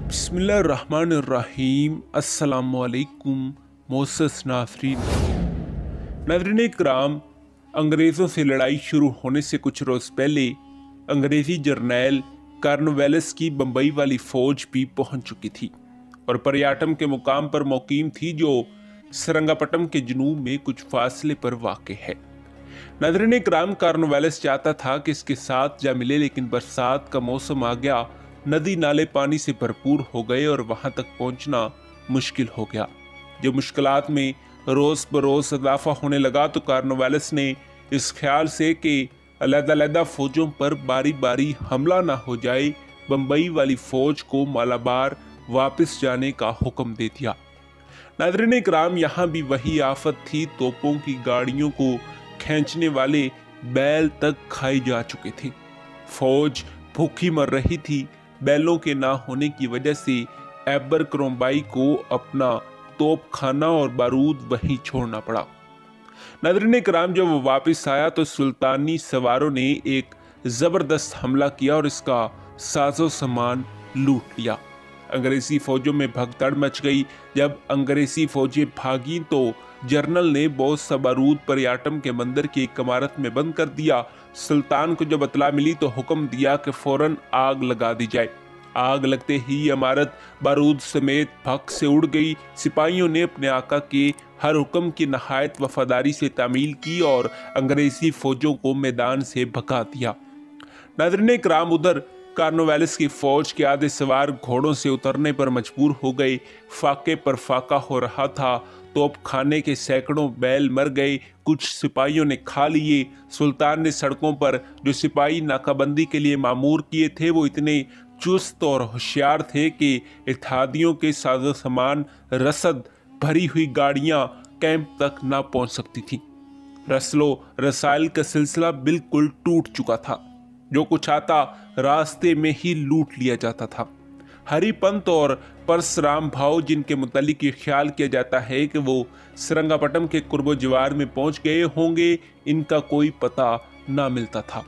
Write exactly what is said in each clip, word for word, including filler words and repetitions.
बिस्मिल्लाहिर्रहमानिर्रहीम। अस्सलामुअलैकुम मोअज़्ज़ज़ नाज़रीन। नाज़रीन इकराम, अंग्रेज़ों से लड़ाई शुरू होने से कुछ रोज़ पहले अंग्रेज़ी जर्नैल कॉर्नवालिस की बम्बई वाली फ़ौज भी पहुंच चुकी थी और परियाटम के मुकाम पर मुकीम थी, जो सरंगापट्टम के जुनूब में कुछ फासले पर वाक़ है। नाज़रीन इकराम, कॉर्नवालिस चाहता था कि इसके साथ जा मिले, लेकिन बरसात का मौसम आ गया, नदी नाले पानी से भरपूर हो गए और वहां तक पहुंचना मुश्किल हो गया। जब मुश्किलात में रोज़ बरोज़ इजाफा होने लगा तो कॉर्नवालिस ने इस ख्याल से कि अलग-अलग फ़ौजों पर बारी बारी हमला ना हो जाए, बम्बई वाली फ़ौज को मालाबार वापस जाने का हुक्म दे दिया। नाज़रीन इकराम, यहाँ भी वही आफत थी। तोपों की गाड़ियों को खींचने वाले बैल तक खाए जा चुके थे। फौज भूखी मर रही थी। बैलों के ना होने की वजह से एबरक्रोम्बाई को अपना तोप खाना और बारूद वहीं छोड़ना पड़ा। नाज़रीन किराम, जब वो वापस आया तो सुल्तानी सवारों ने एक ज़बरदस्त हमला किया और इसका साजो सामान लूट लिया। अंग्रेज़ी फ़ौजों में भगदड़ मच गई। जब अंग्रेज़ी फ़ौजें भागी तो जनरल ने बहुत सा बारूद परियाटम के मंदिर की एक इमारत में बंद कर दिया। सुल्तान को जब इत्तला मिली तो हुक्म दिया कि फौरन आग लगा दी जाए। आग लगते ही इमारत बारूद समेत भग से उड़ गई। सिपाहियों ने अपने आका के हर हुक्म की नहायत वफादारी से तामील की और अंग्रेज़ी फ़ौजों को मैदान से भगा दिया। नाज़रीन किराम, उधर कॉर्नवालिस की फ़ौज के आधे सवार घोड़ों से उतरने पर मजबूर हो गए। फाके पर फाका हो रहा था। तोप खाने के सैकड़ों बैल मर गए, कुछ सिपाहियों ने खा लिए। सुल्तान ने सड़कों पर जो सिपाही नाकाबंदी के लिए मामूर किए थे, वो इतने चुस्त और होशियार थे कि इत्तेहादियों के साजो सामान, रसद भरी हुई गाड़ियां कैंप तक ना पहुंच सकती थी। रसलो रसायल का सिलसिला बिल्कुल टूट चुका था। जो कुछ आता रास्ते में ही लूट लिया जाता था। हरिपंत और परसराम भाव, जिनके मुतालिक ये ख्याल किया जाता है कि वो सरंगापट्टम के कुर्बो जवार में पहुंच गए होंगे, इनका कोई पता ना मिलता था।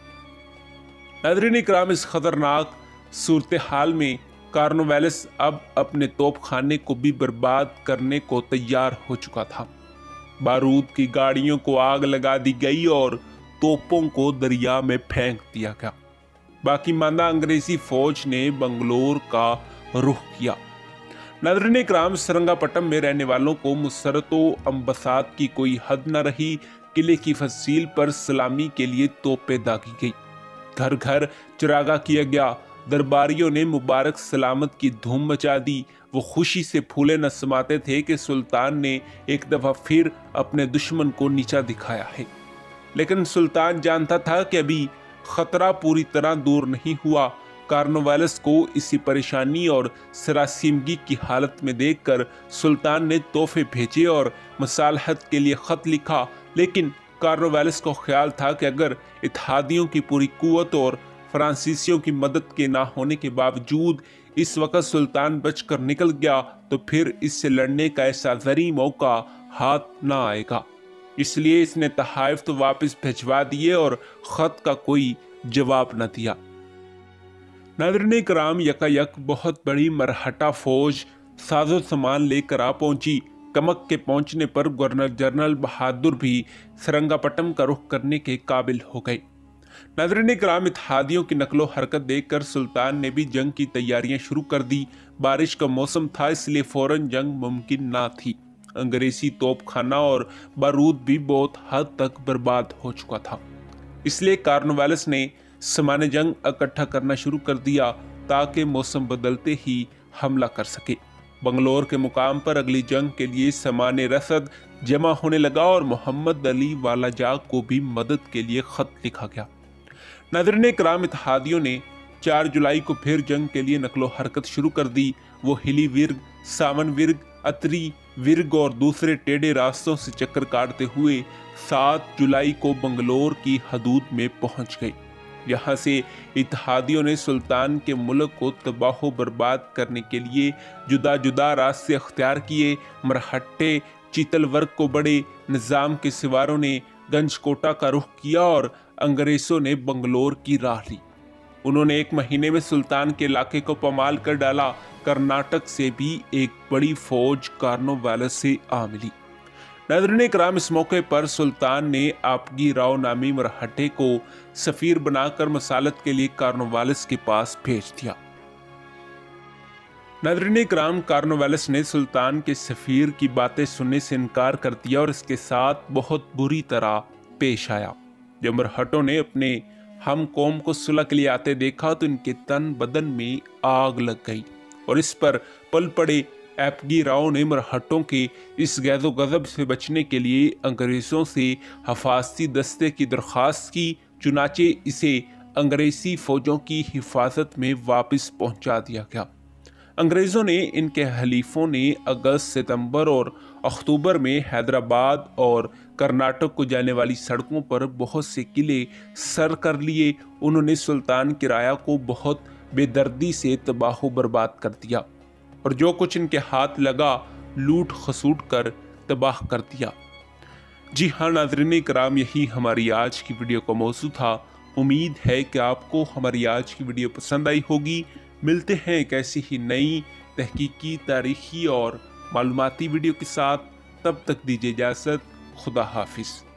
नाज़रीन इकराम, इस खतरनाक सूरत हाल में कॉर्नवालिस अब अपने तोप खाने को भी बर्बाद करने को तैयार हो चुका था। बारूद की गाड़ियों को आग लगा दी गई और तोपों को दरिया में फेंक दिया गया। बाकी मांदा अंग्रेजी फौज ने बंगलोर का रुख किया। नाज़रीन इकराम, सरंगापट्टम में रहने वालों को मुसरतो अम्बसात की कोई हद न रही। किले की फसील पर सलामी के लिए तोपें दागी गई। घर घर चिरागा किया गया। दरबारियों ने मुबारक सलामत की धूम मचा दी। वो खुशी से फूले न समाते थे कि सुल्तान ने एक दफा फिर अपने दुश्मन को नीचा दिखाया है। लेकिन सुल्तान जानता था कि अभी खतरा पूरी तरह दूर नहीं हुआ। कॉर्नवालिस को इसी परेशानी और सरासीमगी की हालत में देखकर सुल्तान ने तोहफे भेजे और मसालहत के लिए खत लिखा। लेकिन कॉर्नवालिस को ख्याल था कि अगर इत्तेहादियों की पूरी कुव्वत और फ्रांसीसियों की मदद के ना होने के बावजूद इस वक्त सुल्तान बचकर निकल गया तो फिर इससे लड़ने का ऐसा ज़री मौका हाथ ना आएगा। इसलिए इसने तहाइफ तो वापस भिजवा दिए और खत का कोई जवाब न दिया। नाज़रीन किराम, यकायक बहुत बड़ी मरहटा फौज साजो सामान लेकर आ पहुंची। कमक के पहुंचने पर गवर्नर जनरल बहादुर भी सरंगापट्टम का रुख करने के काबिल हो गए। नाज़रीन किराम, इत्तेहादियों की नकलो हरकत देखकर सुल्तान ने भी जंग की तैयारियां शुरू कर दी। बारिश का मौसम था, इसलिए फौरन जंग मुमकिन ना थी। अंग्रेजी तोप खाना और बारूद भी बहुत हद तक बर्बाद हो चुका था। इसलिए कॉर्नवालिस ने सामान जंग इकट्ठा करना शुरू कर दिया ताकि मौसम बदलते ही हमला कर सके। बंगलोर के मुकाम पर अगली जंग के लिए सामान रसद जमा होने लगा और मोहम्मद अली वालाजा को भी मदद के लिए खत लिखा गया। नाज़रीन किराम, इत्तेहादियों ने चार जुलाई को फिर जंग के लिए नकलो हरकत शुरू कर दी। वो हिली विर्ग, सावन विर्ग, अतरी विर्ग और दूसरे टेढ़े रास्तों से चक्कर काटते हुए सात जुलाई को बंगलोर की हदूद में पहुंच गए। यहाँ से इत्तेहादियों ने सुल्तान के मुल्क को तबाह बर्बाद करने के लिए जुदा जुदा रास्ते अख्तियार किए। मरहट्टे चीतल वर्ग को बड़े निज़ाम के सिवारों ने गंजकोटा का रुख किया और अंग्रेज़ों ने बंगलोर की राह ली। उन्होंने एक महीने में सुल्तान के इलाके को पमाल कर डाला। कर्नाटक से भी एक बड़ी फौज कार्नोवालिस से आ मिली। नाज़रीन कराम, इस मौके पर सुल्तान ने आपगी राव नामी मरहटे को सफीर बनाकर मसालत के लिए कार्नोवालिस के पास भेज दिया। नाज़रीन कराम, कार्नोवालिस ने सुल्तान के सफीर की बातें सुनने से इनकार कर दिया और इसके साथ बहुत बुरी तरह पेश आया। जब मरहटों ने अपने हम कौम को सुलह के लिए आते देखा तो इनके तन बदन में आग लग गई और इस पर पल पड़े आपगी राव ने मरहटों के इस गैज़ो गज़ब से बचने के लिए अंग्रेज़ों से हफाजती दस्ते की दरख्वास्त की। चुनाचे इसे अंग्रेज़ी फ़ौजों की हिफाजत में वापस पहुंचा दिया गया। अंग्रेज़ों ने, इनके हलीफों ने अगस्त, सितंबर और अक्टूबर में हैदराबाद और कर्नाटक को जाने वाली सड़कों पर बहुत से किले सर कर लिए। उन्होंने सुल्तान की राया को बहुत बेदर्दी से तबाह बर्बाद कर दिया और जो कुछ इनके हाथ लगा लूट खसूट कर तबाह कर दिया। जी हाँ नाज़रीन कराम, यही हमारी आज की वीडियो का मौजू था। उम्मीद है कि आपको हमारी आज की वीडियो पसंद आई होगी। मिलते हैं एक ऐसी ही नई तहकीकी, तारीखी और मालूमाती वीडियो के साथ। तब तक दीजिए इजाज़त। खुदा हाफिज़।